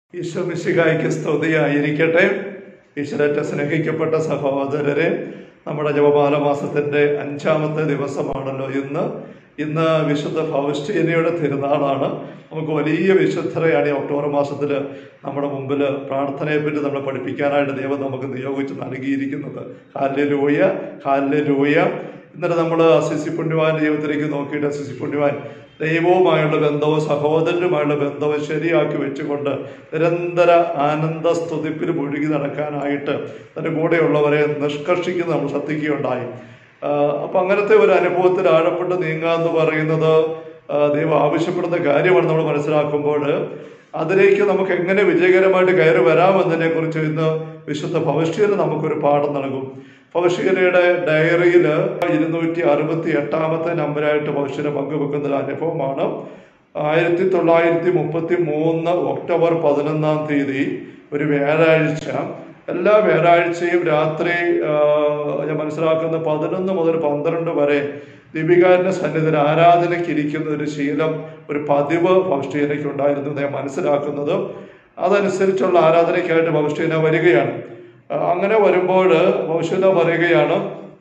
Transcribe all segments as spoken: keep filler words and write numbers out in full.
ഈശോ മിശിഹായ്ക്ക് സ്തുതിയായിരിക്കട്ടെ. ഈശ്വരത്തെ സ്നേഹിക്കപ്പെട്ട സഹോദരരെ, നമ്മുടെ ജപമാല മാസത്തിൻ്റെ അഞ്ചാമത്തെ ദിവസമാണല്ലോ ഇന്ന്. ഇന്ന് വിശുദ്ധ ഫൗസ്റ്റീനയുടെ തിരുനാളാണ്. നമുക്ക് വലിയ വിശുദ്ധരെയാണ് ഈ ഒക്ടോബർ മാസത്തിൽ നമ്മുടെ മുമ്പിൽ പ്രാർത്ഥനയെപ്പറ്റി നമ്മളെ പഠിപ്പിക്കാനായിട്ട് ദൈവം നമുക്ക് നിയോഗിച്ച് നൽകിയിരിക്കുന്നത്. Hallelujah, hallelujah. ഇന്നലെ നമ്മൾ അസിസി പുണ്യവാൻ്റെ ജീവിതത്തിലേക്ക് നോക്കിയിട്ട് അസിസി പുണ്യവാൻ ദൈവവുമായുള്ള ബന്ധവും സഹോദരനുമായുള്ള ബന്ധവും ശരിയാക്കി വെച്ചുകൊണ്ട് നിരന്തര ആനന്ദ സ്തുതിപ്പിൽ മുഴുകി നടക്കാനായിട്ട് തൻ്റെ കൂടെയുള്ളവരെ നിഷ്കർഷിക്കുന്നത് നമ്മൾ ശ്രദ്ധിക്കുകയുണ്ടായി. അപ്പം അങ്ങനത്തെ ഒരു അനുഭവത്തിൽ ആഴപ്പെട്ട് നീങ്ങുക എന്ന് പറയുന്നത് ദൈവം ആവശ്യപ്പെടുന്ന കാര്യമാണ്. നമ്മൾ മനസ്സിലാക്കുമ്പോൾ അതിലേക്ക് നമുക്ക് എങ്ങനെ വിജയകരമായിട്ട് കയറി വരാമെന്നതിനെ കുറിച്ച് ഇന്ന് വിശുദ്ധ ഫൗസ്റ്റീന നമുക്കൊരു പാഠം നൽകും. ഫൗസ്റ്റീനയുടെ ഡയറിയിൽ ഇരുന്നൂറ്റി അറുപത്തി എട്ടാമത്തെ നമ്പറായിട്ട് ഫൗസ്റ്റീന പങ്കുവെക്കുന്ന ഒരു അനുഭവമാണ്. ആയിരത്തി തൊള്ളായിരത്തി മുപ്പത്തി മൂന്ന് ഒക്ടോബർ പതിനൊന്നാം തീയതി ഒരു വ്യാഴാഴ്ച, എല്ലാ വ്യാഴാഴ്ചയും രാത്രി ഞാൻ മനസ്സിലാക്കുന്ന പതിനൊന്ന് മുതൽ പന്ത്രണ്ട് വരെ ദീപികാരൻ്റെ സന്നിധിയിൽ ആരാധനയ്ക്ക് ഇരിക്കുന്ന ഒരു ശീലം, ഒരു പതിവ് ഫൗസ്റ്റീനയ്ക്ക് ഉണ്ടായിരുന്നു ഞാൻ മനസ്സിലാക്കുന്നത്. അതനുസരിച്ചുള്ള ആരാധനയ്ക്കായിട്ട് ഫൗസ്റ്റീന വരികയാണ്. അങ്ങനെ വരുമ്പോൾ ഫൗസ്റ്റീന പറയുകയാണ്,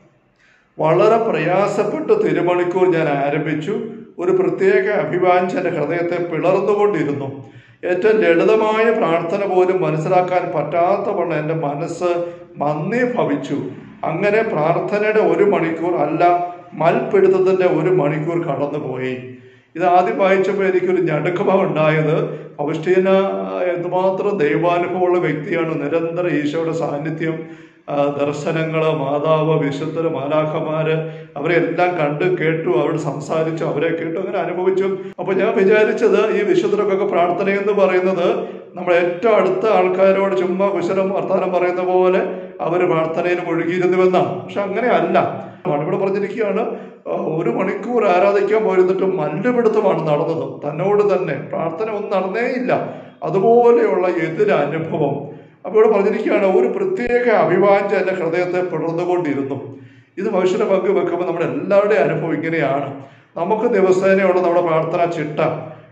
വളരെ പ്രയാസപ്പെട്ട് തിരുമണിക്കൂർ ഞാൻ ആരംഭിച്ചു. ഒരു പ്രത്യേക അഭിവാഞ്ചന ഹൃദയത്തെ പിളർന്നുകൊണ്ടിരുന്നു. ഏറ്റവും ലളിതമായ പ്രാർത്ഥന പോലും മനസ്സിലാക്കാൻ പറ്റാത്തവണ്ണം എൻ്റെ മനസ്സ് മന്ദീഭവിച്ചു. അങ്ങനെ പ്രാർത്ഥനയുടെ ഒരു മണിക്കൂർ അല്ല, മൽപിടുത്തത്തിൻ്റെ ഒരു മണിക്കൂർ കടന്നുപോയി. ഇത് ആദ്യം വായിച്ചപ്പോൾ എനിക്കൊരു ഞടുക്കമാണ് ഉണ്ടായത്. ഫൗസ്റ്റീന എന്തുമാത്രം ദൈവാനുഭവമുള്ള വ്യക്തിയാണ്. നിരന്തരം ഈശോയുടെ സാന്നിധ്യം, ദർശനങ്ങൾ, മാതാവ്, വിശുദ്ധർ, മാലാഖമാര്, അവരെ എല്ലാം കണ്ടു കേട്ടു, അവരോട് സംസാരിച്ചു, അവരെ കേട്ടു, അങ്ങനെ അനുഭവിച്ചു. അപ്പൊ ഞാൻ വിചാരിച്ചത് ഈ വിശുദ്ധർക്കൊക്കെ പ്രാർത്ഥന എന്ന് പറയുന്നത് നമ്മൾ ഏറ്റവും അടുത്ത ആൾക്കാരോട് ചുമ്മാ കുശലം വർത്താനം പറയുന്ന പോലെ അവർ പ്രാർത്ഥനയിൽ മുഴുകിയിരുന്നുവെന്നാണ്. പക്ഷെ അങ്ങനെ അല്ല. ഇവിടെ പറഞ്ഞിരിക്കുകയാണ്, ഒരു മണിക്കൂർ ആരാധിക്കാൻ പോയിരുന്നിട്ട് മല്ലുപിടുത്തമാണ് നടന്നത്. തന്നോട് തന്നെ പ്രാർത്ഥന ഒന്നും നടന്നേയില്ല. അതുപോലെയുള്ള എതിരനുഭവം. അപ്പോൾ ഇവിടെ പറഞ്ഞിരിക്കുകയാണ്, ഒരു പ്രത്യേക അഭിവാഞ്ച എൻ്റെ ഹൃദയത്തെ പിളർന്നുകൊണ്ടിരുന്നു. ഇത് മനുഷ്യനെ പങ്ക് വെക്കുമ്പോൾ നമ്മുടെ എല്ലാവരുടെയും അനുഭവം ഇങ്ങനെയാണ്. നമുക്ക് ദിവസേനയുള്ള നമ്മുടെ പ്രാർത്ഥന ചിട്ട,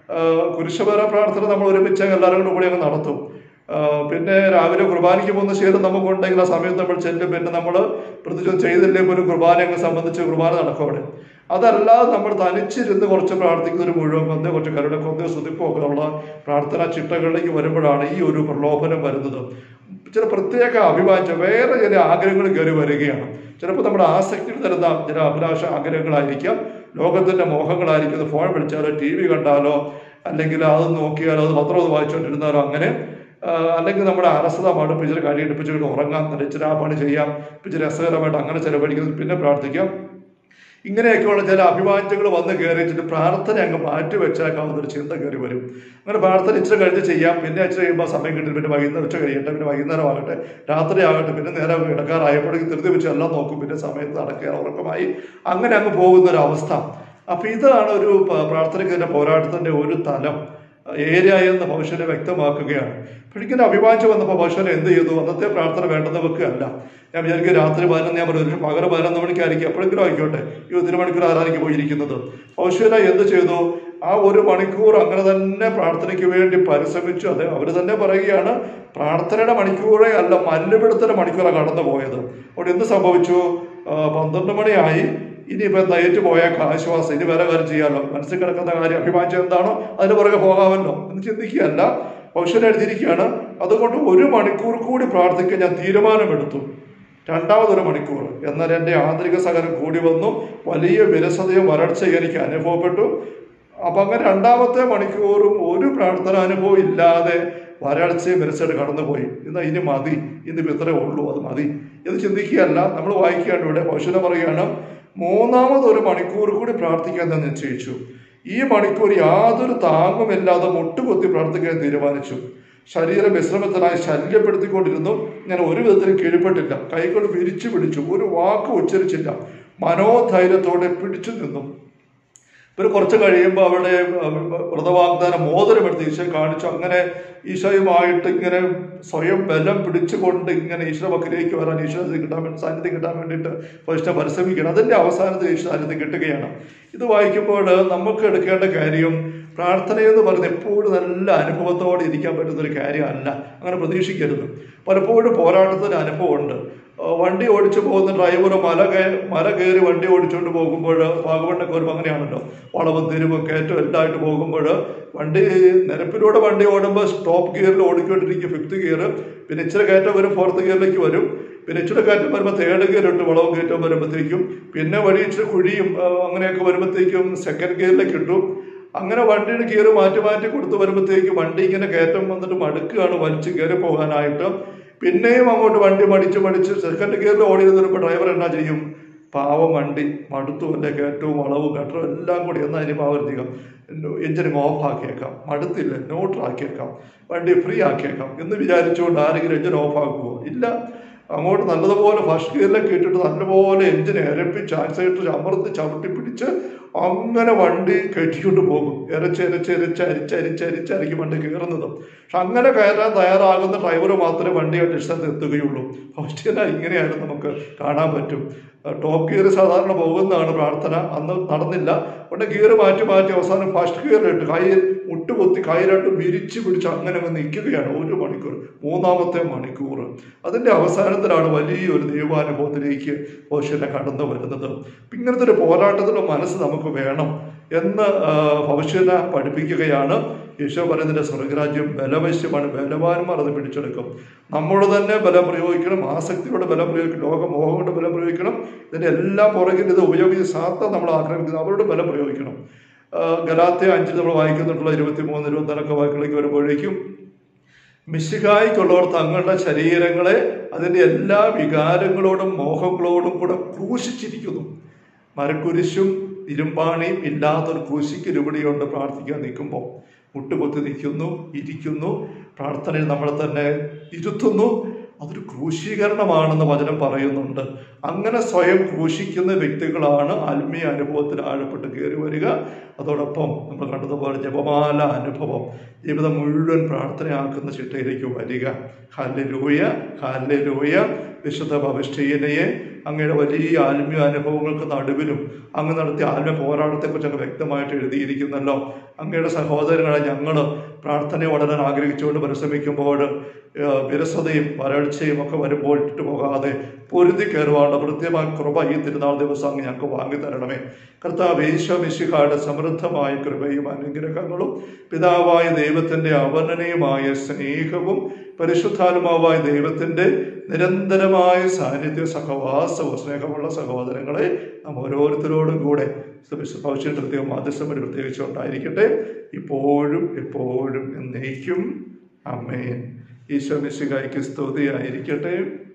കുരിശുപര പ്രാർത്ഥന നമ്മൾ ഒരുമിച്ച് എല്ലാവരും കൂടി അങ്ങ് നടത്തും. പിന്നെ രാവിലെ കുർബാനയ്ക്ക് പോകുന്ന ശീലം നമുക്കുണ്ടെങ്കിൽ ആ സമയത്ത് നമ്മൾ ചെല്ലും. പിന്നെ നമ്മൾ പ്രത്യേകിച്ച് ചെയ്തില്ലെങ്കിൽ ഒരു കുർബാനയെ സംബന്ധിച്ച് കുർബാന നടക്കും അവിടെ. അതല്ലാതെ നമ്മൾ തനിച്ചിരുന്ന് കുറച്ച് പ്രാർത്ഥിക്കുന്ന ഒരു മുഴുവൻ കൊന്തയോ കുറച്ച് കരുടെ കൊന്തയോ സ്തുതിപ്പോ ഒക്കെ ഉള്ള പ്രാർത്ഥന ചിട്ടകളിലേക്ക് വരുമ്പോഴാണ് ഈ ഒരു പ്രലോഭനം വരുന്നത്. ചില പ്രത്യേക അഭിവാഞ്ച, വേറെ ചില ആഗ്രഹങ്ങൾ കയറി വരികയാണ്. ചിലപ്പോൾ നമ്മുടെ ആസക്തിയിൽ തരുന്ന ചില അഭിലാഷ ആഗ്രഹങ്ങളായിരിക്കാം, ലോകത്തിൻ്റെ മോഹങ്ങളായിരിക്കും. ഫോൺ വിളിച്ചാലോ, ടി വി കണ്ടാലോ, അല്ലെങ്കിൽ അത് നോക്കിയാലോ, അത് പത്രം അത് വായിച്ചുകൊണ്ടിരുന്നാലോ, അങ്ങനെ അല്ലെങ്കിൽ നമ്മുടെ അലസതമാണ്. ഇപ്പം ഇച്ചിരി കഴിയിട്ട് ഇപ്പം ഇച്ചിരി ഉറങ്ങാം, ഇച്ചിരി ആ പണി ചെയ്യാം, ഇച്ചിരി രസകരമായിട്ട് അങ്ങനെ ചിലവഴിക്കുന്നത്, പിന്നെ പ്രാർത്ഥിക്കാം. ഇങ്ങനെയൊക്കെയുള്ള ചില അഭിവാഞ്ചകൾ വന്ന് കയറിച്ചിട്ട് പ്രാർത്ഥന അങ്ങ് മാറ്റി വെച്ചേക്കാവുന്നൊരു ചിന്ത കയറി വരും. അങ്ങനെ പ്രാർത്ഥന ഇച്ചിരി കഴിഞ്ഞ് ചെയ്യാം, പിന്നെ ഇച്ചിരി കഴിയുമ്പോൾ സമയം കിട്ടും, പിന്നെ വൈകുന്നേരം ഉച്ച കഴിയട്ടെ, പിന്നെ വൈകുന്നേരം ആകട്ടെ, രാത്രി ആകട്ടെ, പിന്നെ നേരെ കിടക്കാറായപ്പോഴേക്കും ധൃതി വെച്ച് എല്ലാം നോക്കും, പിന്നെ സമയത്ത് നടക്കുക ഉറക്കമായി, അങ്ങനെ അങ്ങ് പോകുന്നൊരവസ്ഥ. അപ്പം ഇതാണ് ഒരു പ്രാർത്ഥനയ്ക്ക് പോരാട്ടത്തിൻ്റെ ഒരു തലം ഏരിയ എന്ന് ഫൗസ്റ്റീന വ്യക്തമാക്കുകയാണ്. ഇങ്ങനെ അഭിവാഞ്ച വന്നപ്പോൾ ഫൗസ്റ്റീന എന്ത് ചെയ്തു? അന്നത്തെ പ്രാർത്ഥന വേണ്ടെന്ന് വെക്കുകയല്ല. ഞാൻ വിചാരിക്കും രാത്രി പതിനൊന്ന്, ഞാൻ പറഞ്ഞു പകരം പതിനൊന്ന് മണിക്കായിരിക്കും, എപ്പോഴെങ്കിലും ആയിക്കോട്ടെ, ഈ ഒത്തിരി മണിക്കൂർ ആരാധിക്ക് പോയിരിക്കുന്നത്. ഫൗസ്റ്റീന എന്ത് ചെയ്തു? ആ ഒരു മണിക്കൂർ അങ്ങനെ തന്നെ പ്രാർത്ഥനയ്ക്ക് വേണ്ടി പരിശ്രമിച്ചു. അതെ, അവർ തന്നെ പറയുകയാണ്, പ്രാർത്ഥനയുടെ മണിക്കൂറേ അല്ല, മല്ലുപിടുത്തയുടെ മണിക്കൂറാണ് കടന്നു പോയത്. അവിടെ എന്ത് സംഭവിച്ചു? പന്ത്രണ്ട് മണിയായി. ഇനിയിപ്പോൾ തയ്യറ്റ് പോയാൽ ആശ്വാസം, ഇനി വേറെ കാര്യം ചെയ്യാമല്ലോ, മനസ്സിൽ കിടക്കുന്ന കാര്യം അഭിമാനിച്ചത് എന്താണോ അതിന് പുറകെ പോകാമല്ലോ എന്ന് ചിന്തിക്കുകയല്ല. ഫൗസ്റ്റീന എഴുതിയിരിക്കുകയാണ്, അതുകൊണ്ട് ഒരു മണിക്കൂർ കൂടി പ്രാർത്ഥിക്കാൻ ഞാൻ തീരുമാനമെടുത്തു. രണ്ടാമതൊരു മണിക്കൂർ. എന്നാൽ എൻ്റെ ആന്തരിക സഹനം കൂടി വന്നു, വലിയ വിരസതയും വരൾച്ചയും എനിക്ക് അനുഭവപ്പെട്ടു. അപ്പം അങ്ങനെ രണ്ടാമത്തെ മണിക്കൂറും ഒരു പ്രാർത്ഥന അനുഭവം ഇല്ലാതെ വരൾച്ചയും വിരസതയും കടന്നുപോയി. എന്നാൽ ഇനി മതി, ഇന്നിപ്പോൾ ഇത്രേ ഉള്ളൂ, അത് മതി എന്ന് ചിന്തിക്കുകയല്ല. നമ്മൾ വായിക്കുകയാണ് ഇവിടെ. ഫൗസ്റ്റീന പറയുകയാണ്, മൂന്നാമതൊരു മണിക്കൂർ കൂടി പ്രാർത്ഥിക്കാൻ ഞാൻ നിശ്ചയിച്ചു. ഈ മണിക്കൂർ യാതൊരു താങ്ങുമില്ലാതെ മുട്ടുകൊത്തി പ്രാർത്ഥിക്കാൻ തീരുമാനിച്ചു. ശരീരം വിശ്രമത്തിനായി ശല്യപ്പെടുത്തിക്കൊണ്ടിരുന്നു. ഞാൻ ഒരു വിധത്തിലും കീഴ്പ്പെട്ടില്ല. കൈകൾ വിരിച്ചു പിടിച്ചു, ഒരു വാക്ക് ഉച്ചരിച്ചില്ല. മനോധൈര്യത്തോടെ പിടിച്ചു നിന്നു. പിന്നെ കുറച്ച് കഴിയുമ്പോൾ അവിടെ വ്രതവാഗ്ദാനം മോതിരമെടുത്ത് ഈശോ കാണിച്ചു. അങ്ങനെ ഈശോയുമായിട്ട് ഇങ്ങനെ സ്വയം ബലം പിടിച്ചുകൊണ്ട് ഇങ്ങനെ ഈശോ പക്കലേക്ക് വരാൻ, ഈശോ കിട്ടാൻ വേണ്ടി സാന്നിധ്യം കിട്ടാൻ വേണ്ടിയിട്ട് ഫസ്റ്റ് പരിശ്രമിക്കണം. അതിൻ്റെ അവസാനത്തിൽ ഈശോ സാന്നിധ്യം കിട്ടുകയാണ്. ഇത് വായിക്കുമ്പോൾ നമുക്ക് എടുക്കേണ്ട കാര്യം, പ്രാർത്ഥനയെന്ന് പറയുന്നത് എപ്പോഴും നല്ല അനുഭവത്തോടെ ഇരിക്കാൻ പറ്റുന്നൊരു കാര്യമല്ല. അങ്ങനെ പ്രതീക്ഷിക്കരുത്. പലപ്പോഴും പോരാട്ടത്തിൻ്റെ അനുഭവമുണ്ട്. വണ്ടി ഓടിച്ചു പോകുന്ന ഡ്രൈവർ മല കയ മല കയറി വണ്ടി ഓടിച്ചുകൊണ്ട് പോകുമ്പോൾ വാഗമണ്ണൊക്കെ വരുമ്പോൾ അങ്ങനെയാണല്ലോ, വളവും തിരിവും കയറ്റവും എല്ലായിട്ട് പോകുമ്പോൾ വണ്ടി നിരപ്പിലൂടെ വണ്ടി ഓടുമ്പോൾ സ്റ്റോപ്പ് ഗിയറിൽ ഓടിക്കൊണ്ടിരിക്കും ഫിഫ്ത്ത് ഗിയർ, പിന്നെ ഇച്ചിരി കയറ്റം വരും ഫോർത്ത് ഗിയറിലേക്ക് വരും, പിന്നെ ഇച്ചിരി കയറ്റം വരുമ്പോൾ തേർഡ് ഗിയർ ഇട്ട് വളവും കയറ്റവും വരുമ്പോഴത്തേക്കും, പിന്നെ വഴി ഇച്ചിരി കുഴിയും അങ്ങനെയൊക്കെ വരുമ്പോഴത്തേക്കും സെക്കൻഡ് ഗിയറിലേക്ക് ഇട്ടു. അങ്ങനെ വണ്ടിയുടെ ഗിയർ മാറ്റി മാറ്റി കൊടുത്ത് വരുമ്പോഴത്തേക്കും വണ്ടി ഇങ്ങനെ കയറ്റം വന്നിട്ട് മടുക്കുകയാണ് വലിച്ച് കയറി പോകാനായിട്ട്. പിന്നെയും അങ്ങോട്ട് വണ്ടി മടിച്ച് മടിച്ച് സെക്കൻഡ് ഗിയറിൽ ഓടി വരുമ്പോൾ ഡ്രൈവർ എന്നാ ചെയ്യും? പാവം വണ്ടി മടുത്തു, അല്ലെ കയറ്റവും വളവും കട്ടറും എല്ലാം കൂടി എന്നാൽ ഇനി പാവധികം എഞ്ചിനും ഓഫ് ആക്കിയേക്കാം, മടുത്തില്ല ന്യൂട്രൽ ആക്കിയേക്കാം, വണ്ടി ഫ്രീ ആക്കിയേക്കാം എന്ന് വിചാരിച്ചുകൊണ്ട് ആരെങ്കിലും എഞ്ചിൻ ഓഫ് ആക്കുമോ? ഇല്ല. അങ്ങോട്ട് നല്ലതുപോലെ ഫസ്റ്റ് ഗിയറിലേക്ക് ഇട്ടിട്ട് നല്ലപോലെ എഞ്ചിൻ ഇരപ്പിച്ച് ആക്സിലേറ്റർ അമർത്തി ചവിട്ടി പിടിച്ച് അങ്ങനെ വണ്ടി കയറ്റിക്കൊണ്ട് പോകും. ഇരച്ച് ഇരച്ച് ഇരച്ച് അരിച്ച് അരിച്ച് അരിച്ചായിരിക്കും വണ്ടി കയറുന്നത്. പക്ഷെ അങ്ങനെ കയറാൻ തയ്യാറാകുന്ന ഡ്രൈവർ മാത്രമേ വണ്ടിയായിട്ട് ഇഷ്ടത്തിൽ എത്തുകയുള്ളൂ. ഫസ്റ്റ് ഗിയർ ഇങ്ങനെയായിട്ട് നമുക്ക് കാണാൻ പറ്റും. ടോപ്പ് ഗിയർ സാധാരണ പോകുന്നതാണ് പ്രാർത്ഥന, അന്ന് നടന്നില്ല. ഉടനെ ഗിയർ മാറ്റി മാറ്റി അവസാനം ഫസ്റ്റ് ഗിയറിലിട്ട് കൈ മുട്ടുകൊത്തി കൈ രണ്ടും വിരിച്ച് പിടിച്ച് അങ്ങനെ അങ്ങ് നിൽക്കുകയാണ് ഒരു മണിക്കൂർ, മൂന്നാമത്തെ മണിക്കൂർ. അതിൻ്റെ അവസാനത്തിലാണ് വലിയൊരു ദൈവാനുഭവത്തിലേക്ക് ഭവിഷ്യനെ കടന്നു വരുന്നത്. ഇങ്ങനത്തെ ഒരു പോരാട്ടത്തിൻ്റെ മനസ്സ് നമുക്ക് വേണം എന്ന് ഭവിഷ്യനെ പഠിപ്പിക്കുകയാണ്. ഈശോ പറയുന്നതിൻ്റെ സ്വർഗരാജ്യം ബലവശ്യമാണ്, ബലവാന്മാർ അത് പിടിച്ചെടുക്കും. നമ്മൾ തന്നെ ബലം പ്രയോഗിക്കണം, ആസക്തിയോടെ ബലം പ്രയോഗിക്കണം, ലോകമോഹം കൊണ്ട് ബലം പ്രയോഗിക്കണം. ഇതിൻ്റെ എല്ലാം പുറകിൽ ഇത് ഉപയോഗിച്ച് സാത്താൻ നമ്മൾ ആക്രമിക്കുന്നത് അവരോട് ബലം പ്രയോഗിക്കണം. ഗലാത്യ അഞ്ചിൽ നമ്മൾ വായിക്കുന്നുണ്ടുള്ള ഇരുപത്തി മൂന്ന് ഇരുപത്തിനാലൊക്കെ വാക്കുകളിലേക്ക് വരുമ്പോഴേക്കും മിശിഹായ്ക്കുള്ളവർ തങ്ങളുടെ ശരീരങ്ങളെ അതിൻ്റെ എല്ലാ വികാരങ്ങളോടും മോഹങ്ങളോടും കൂടെ ക്രൂശിച്ചിരിക്കുന്നു. മരക്കുരിശും ഇരുമ്പാണിയും ഇല്ലാത്തൊരു ക്രൂശിക്ക് രൂപടിയുണ്ട്. പ്രാർത്ഥിക്കാൻ നിൽക്കുമ്പോൾ മുട്ടുകൊത്തി നിൽക്കുന്നു, ഇരിക്കുന്നു, പ്രാർത്ഥനയിൽ നമ്മളെ തന്നെ ഇരുത്തുന്നു. അതൊരു ക്രൂശീകരണമാണെന്ന് വചനം പറയുന്നുണ്ട്. അങ്ങനെ സ്വയം ക്രൂശിക്കുന്ന വ്യക്തികളാണ് ആത്മീയ അനുഭവത്തിൽ ആഴപ്പെട്ട് കയറി വരിക. അതോടൊപ്പം നമ്മൾ കണ്ടതുപോലെ ജപമാല അനുഭവം ജീവിതം മുഴുവൻ പ്രാർത്ഥനയാക്കുന്ന ചിട്ടയിലേക്ക് വരിക. Hallelujah, hallelujah. വിശുദ്ധ പൗലോസിനെ അങ്ങയുടെ വലിയ ആത്മീയ അനുഭവങ്ങൾക്ക് നടുവിലും അങ്ങ് നടത്തിയ ആത്മീയ പോരാട്ടത്തെക്കുറിച്ച് അങ്ങ് വ്യക്തമായിട്ട് എഴുതിയിരിക്കുന്നല്ലോ. അങ്ങയുടെ സഹോദരങ്ങളെ ഞങ്ങൾ പ്രാർത്ഥനയെ വളരാൻ ആഗ്രഹിച്ചുകൊണ്ട് പരിശ്രമിക്കുമ്പോൾ വിരസതയും വരൾച്ചയും ഒക്കെ വരുമ്പോൾ ഇട്ടു പോകാതെ പൊരുതി കയറുവാനുള്ള കൃത്യമായ കൃപ ഈ തിരുനാൾ ദിവസം അങ്ങ് ഞങ്ങൾക്ക് വാങ്ങി തരണമേ. കർത്താവ് ഈശോ മിശിഹായുടെ സമൃദ്ധമായ കൃപയും അനുഗ്രഹങ്ങളും പിതാവായ ദൈവത്തിൻ്റെ അവർണ്ണനീയമായ സ്നേഹവും പരിശുദ്ധാത്മാവായ ദൈവത്തിൻ്റെ നിരന്തരമായ സാന്നിധ്യ സഹവാസവും സ്നേഹമുള്ള സഹോദരങ്ങളെ നാം ഓരോരുത്തരോടും കൂടെ ഭവിഷ്യ പ്രത്യേകം മാധ്യസ്ഥം പ്രത്യേകിച്ച് ഉണ്ടായിരിക്കട്ടെ, ഇപ്പോഴും എപ്പോഴും എന്നേക്കും. ആമേൻ. ഈശോ മിശിഹായ്ക്ക് സ്തുതിയായിരിക്കട്ടെ.